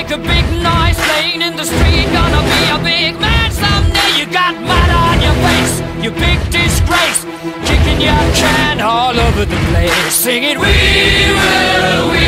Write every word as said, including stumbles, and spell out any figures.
make a big noise playing in the street. Gonna be a big man someday. You got mud on your face, you big disgrace, kicking your can all over the place, singing we will, we